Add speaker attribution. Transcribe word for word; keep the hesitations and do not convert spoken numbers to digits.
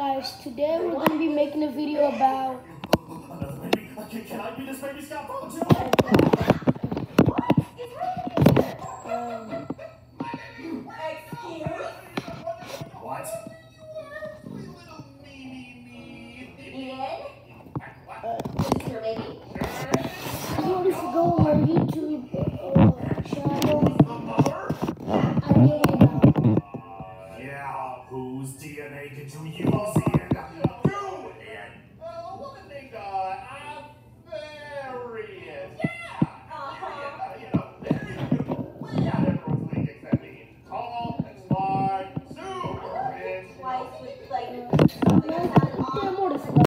Speaker 1: guys, today we're going to be making a video about
Speaker 2: Can I be this baby scaffold too?
Speaker 1: um,